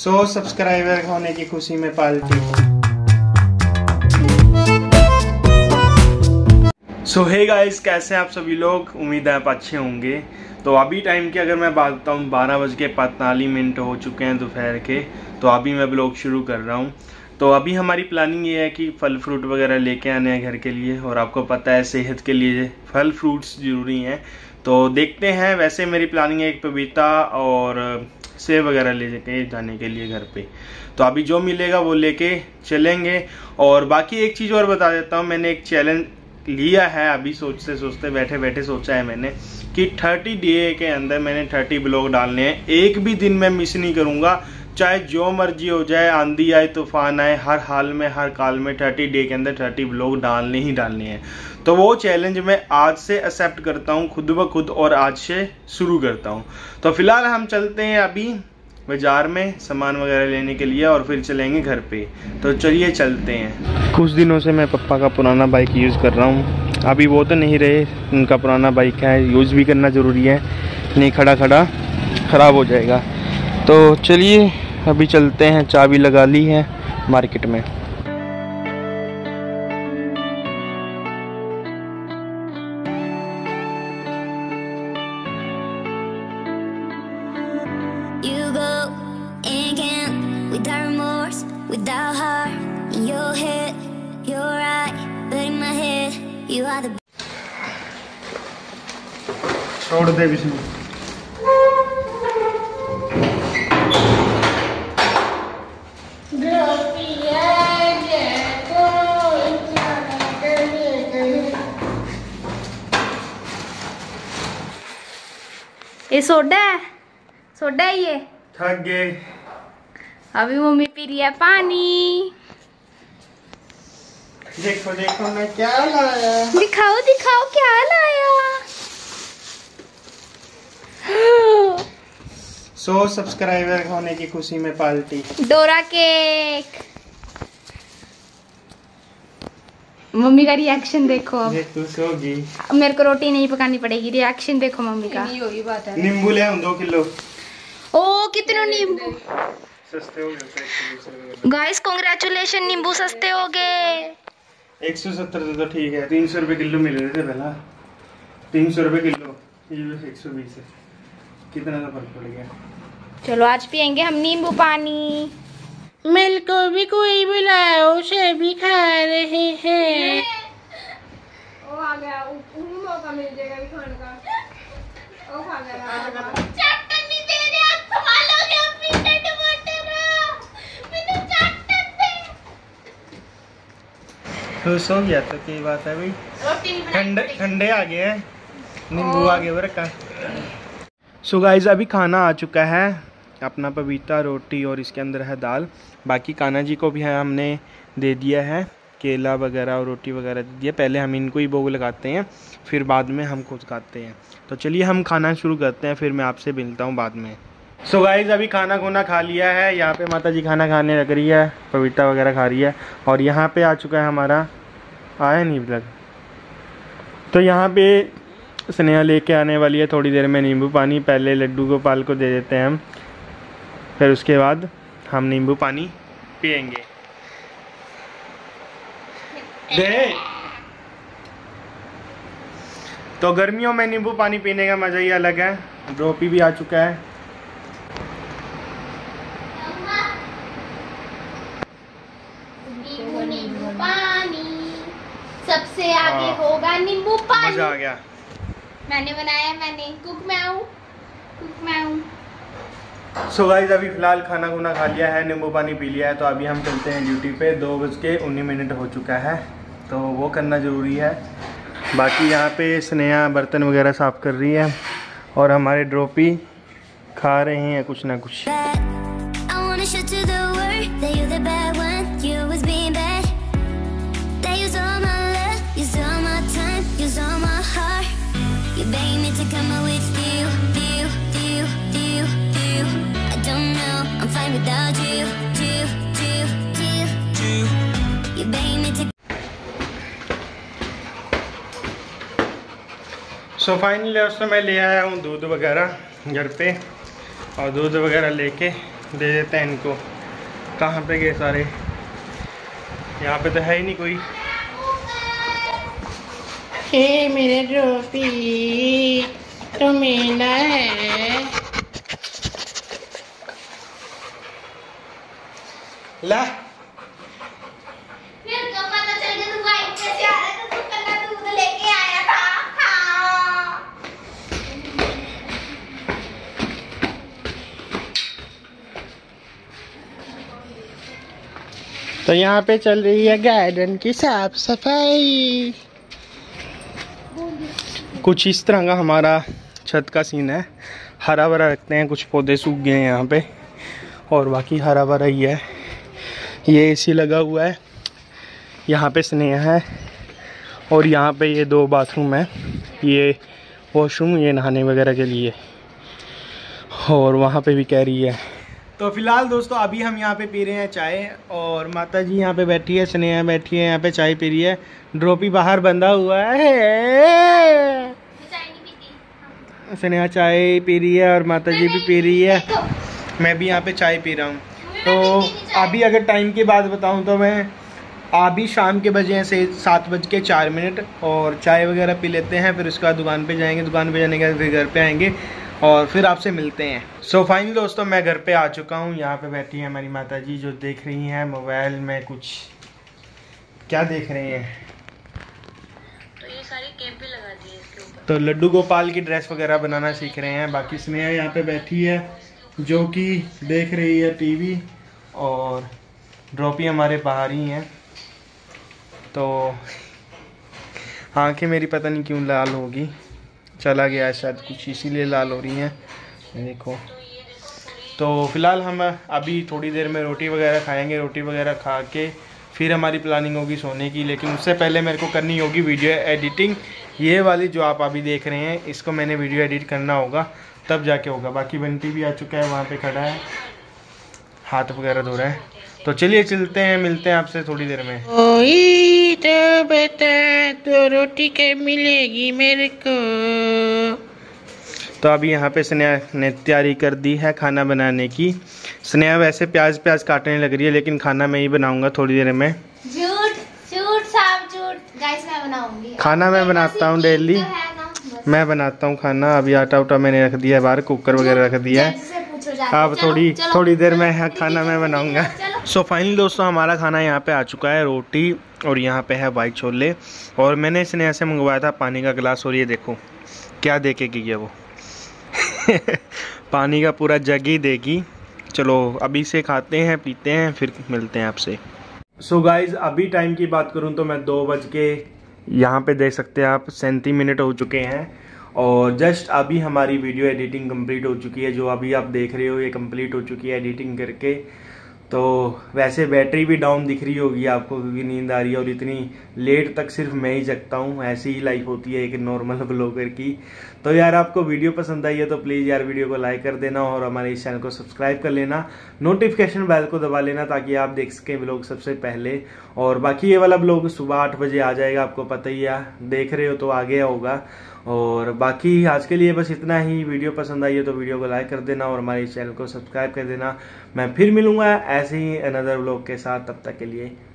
100 subscriber होने की खुशी में पार्टी। सो हे गाइस, कैसे हैं आप सभी लोग? उम्मीद है आप अच्छे होंगे। तो अभी टाइम की अगर मैं बात बताऊँ 12:45 हो चुके हैं दोपहर के। तो अभी मैं ब्लॉग शुरू कर रहा हूँ। तो अभी हमारी प्लानिंग ये है कि फल फ्रूट वगैरह लेके आने हैं घर के लिए, और आपको पता है सेहत के लिए फल फ्रूट्स ज़रूरी हैं। तो देखते हैं, वैसे मेरी प्लानिंग है एक पपीता और सेब वगैरह ले के जाने के लिए घर पे। तो अभी जो मिलेगा वो लेके चलेंगे। और बाकी एक चीज़ और बता देता हूँ, मैंने एक चैलेंज लिया है। अभी सोचते सोचते बैठे बैठे सोचा है मैंने कि 30 डे के अंदर मैंने 30 ब्लॉग डालने हैं। एक भी दिन मैं मिस नहीं करूँगा, चाहे जो मर्जी हो जाए, आंधी आए तूफान आए, हर हाल में हर काल में 30 डे के अंदर 30 ब्लॉग डालने ही डालने हैं। तो वो चैलेंज मैं आज से एक्सेप्ट करता हूँ खुद ब खुद, और आज से शुरू करता हूँ। तो फिलहाल हम चलते हैं अभी बाजार में सामान वगैरह लेने के लिए, और फिर चलेंगे घर पे। तो चलिए चलते हैं। कुछ दिनों से मैं पप्पा का पुराना बाइक यूज़ कर रहा हूँ। अभी वो तो नहीं रहे, उनका पुराना बाइक है, यूज़ भी करना ज़रूरी है, नहीं खड़ा खड़ा ख़राब हो जाएगा। तो चलिए अभी चलते हैं, चाबी लगा ली है मार्केट में। छोड़ दे विष्णु। ये सोडा है, सोडा है ये। थक गए। अभी मम्मी पी रही है पानी। देखो देखो मैं क्या लाया। दिखाओ दिखाओ क्या लाया। 100 सब्सक्राइबर होने की खुशी में पार्टी। Dora cake. मम्मी का रिएक्शन देखो। अब तू सोगी। मेरे को रोटी नहीं पकानी पड़ेगी, रिएक्शन देखो मम्मी का। नींबू ले 2 किलो। ओ कितने नींबू सस्ते हो गए गाइस, कांग्रेचुलेशन, नींबू सस्ते हो गए। 170 तो ठीक है, 300 रुपए किलो मिल रहे थे पहला। 300 रुपए किलो, ये 120 है। कितना का फर्क पड़ गया। चलो आज पियेंगे हम नींबू पानी। मिल को भी कोई बुलाओ, उसे भी खा रहे हैं। ओ आ गया, उन्हें मौका मिल जाएगा खाने का। ओ खा गया। चटनी दे दे, आप संभालोगे अपनी टमाटर। मैंने चटनी दे। खुश हो गया तो क्या बात है भाई। ठंडे आ गए हैं, नींबू आ गए बरका। सो गाइस, अभी खाना आ चुका है, अपना पपीता, रोटी और इसके अंदर है दाल। बाकी कान्हा जी को भी है हमने दे दिया है, केला वगैरह और रोटी वगैरह दे दिया। पहले हम इनको ही भोग लगाते हैं, फिर बाद में हम खुद खाते हैं। तो चलिए हम खाना शुरू करते हैं, फिर मैं आपसे मिलता हूँ बाद में। सो गाइस, अभी खाना खुना खा लिया है। यहाँ पे माता जी खाना खाने लग रही है, पपीता वगैरह खा रही है। और यहाँ पे आ चुका है हमारा, आया नहीं लग। तो यहाँ पे स्नेहा लेके आने वाली है थोड़ी देर में नींबू पानी। पहले लड्डू गोपाल को दे देते हैं हम, फिर उसके बाद हम नींबू पानी पियेंगे। दे। तो गर्मियों में नींबू पानी पीने का मजा ही अलग है। ड्रॉपी भी आ चुका है। नींबू पानी सबसे आगे होगा, नींबू पानी। मजा आ गया। मैंने बनाया, मैंने कुक मैं हूँ। सो गाइस, अभी फिलहाल खाना खुना खा लिया है, नींबू पानी पी लिया है। तो अभी हम चलते हैं ड्यूटी पे। 2:19 हो चुका है, तो वो करना ज़रूरी है। बाकी यहाँ पे स्नेहा बर्तन वगैरह साफ़ कर रही है, और हमारे ड्रॉपी खा रहे हैं कुछ ना कुछ। सो फाइनली दोस्तों मैं ले आया हूँ दूध वगैरह घर पे, और दूध वगैरह लेके दे देते हैं इनको। कहाँ पे गए सारे? यहाँ पे तो है ही नहीं कोई। हे मेरे ड्रॉपी तो मेला है। ला फिर तो पता चल गया तू वाइट कैसे आ रहा है, तो तू कल दूध लेके आया था। हाँ। तो यहाँ पे चल रही है गार्डन की साफ सफाई। कुछ इस तरह का हमारा छत का सीन है। हरा भरा रखते हैं, कुछ पौधे सूख गए हैं यहाँ पे और बाकी हरा भरा ही है। ये एसी लगा हुआ है, यहाँ पे स्नेहा है और यहाँ पे ये 2 बाथरूम है, ये वॉशरूम, ये नहाने वगैरह के लिए, और वहाँ पे भी कह रही है। तो फिलहाल दोस्तों अभी हम यहाँ पे पी रहे हैं चाय और माता जी यहाँ पे बैठी है, स्नेहा बैठी है यहाँ पे चाय पी रही है। ड्रॉपी बाहर बंधा हुआ है, चाय नहीं पीती। स्नेहा चाय पी रही है और माता जी भी पी रही है। मैं भी यहाँ पे चाय पी रहा हूँ। तो अभी अगर टाइम की बात बताऊँ तो मैं अभी शाम के बजे हैं से 7:04 और चाय वगैरह पी लेते हैं, फिर उसके बाद दुकान पे जाएंगे। दुकान पे जाने के बाद फिर घर पे आएंगे और फिर आपसे मिलते हैं। सो फाइनली दोस्तों मैं घर पे आ चुका हूँ। यहाँ पे बैठी है हमारी माता जी जो देख रही हैं मोबाइल में कुछ। क्या देख रही हैं? तो ये सारी कैप भी लगा दी है इसके ऊपर। तो लड्डू गोपाल की ड्रेस वगैरह बनाना सीख रहे हैं। बाकी स्नेहा यहाँ पे बैठी है जो कि देख रही है टीवी और ड्रॉपी हमारे बाहर ही हैं। तो आंखें मेरी पता नहीं क्यों लाल होगी, चला गया है शायद कुछ, इसीलिए लाल हो रही हैं। देखो तो फिलहाल हम अभी थोड़ी देर में रोटी वगैरह खाएंगे। रोटी वगैरह खा के फिर हमारी प्लानिंग होगी सोने की, लेकिन उससे पहले मेरे को करनी होगी वीडियो एडिटिंग। ये वाली जो आप अभी देख रहे हैं इसको मैंने वीडियो एडिट करना होगा, तब जाके होगा। बाकी बंटी भी आ चुका है, वहाँ पे खड़ा है, हाथ वगैरह धो रहा है। तो चलिए चलते हैं, मिलते हैं आपसे थोड़ी देर में। ओई तो बता तो रोटी कब मिलेगी मेरे को। तो अभी यहाँ पे स्नेहा ने तैयारी कर दी है खाना बनाने की। स्नेहा वैसे प्याज काटने लग रही है, लेकिन खाना मैं ही बनाऊंगा थोड़ी देर में। झूठ झूठ साफ झूठ। गाइस मैं बनाऊंगी खाना मैं बनाता हूँ डेली, मैं बनाता हूँ खाना। अभी आटा उटा मैंने रख दिया है बाहर, कुकर वगैरह रख दिया है। अब थोड़ी देर में खाना मैं बनाऊंगा। सो फाइनली दोस्तों हमारा खाना यहाँ पे आ चुका है, रोटी और यहाँ पे है वाइट छोले। और मैंने स्नेहा से मंगवाया था पानी का गिलास, और ये देखो क्या दे के गई है वो पानी का पूरा जग ही देगी। चलो अभी से खाते हैं, पीते हैं, फिर मिलते हैं आपसे। सो गाइज अभी टाइम की बात करूँ तो मैं 2 बज के यहाँ पे देख सकते हैं आप 37 मिनट हो चुके हैं और जस्ट अभी हमारी वीडियो एडिटिंग कंप्लीट हो चुकी है। जो अभी आप देख रहे हो ये कंप्लीट हो चुकी है एडिटिंग करके। तो वैसे बैटरी भी डाउन दिख रही होगी आपको क्योंकि नींद आ रही है और इतनी लेट तक सिर्फ मैं ही जगता हूँ। ऐसी ही लाइफ होती है एक नॉर्मल ब्लॉगर की। तो यार आपको वीडियो पसंद आई है तो प्लीज़ यार वीडियो को लाइक कर देना और हमारे इस चैनल को सब्सक्राइब कर लेना, नोटिफिकेशन बेल को दबा लेना ताकि आप देख सकें व्लॉग सबसे पहले। और बाकी ये वाला ब्लॉग सुबह 8 बजे आ जाएगा, आपको पता ही है, देख रहे हो तो आ गया होगा। और बाकी आज के लिए बस इतना ही। वीडियो पसंद आई है तो वीडियो को लाइक कर देना और हमारे इस चैनल को सब्सक्राइब कर देना। मैं फिर मिलूंगा ऐसे ही अनदर व्लॉग के साथ, तब तक के लिए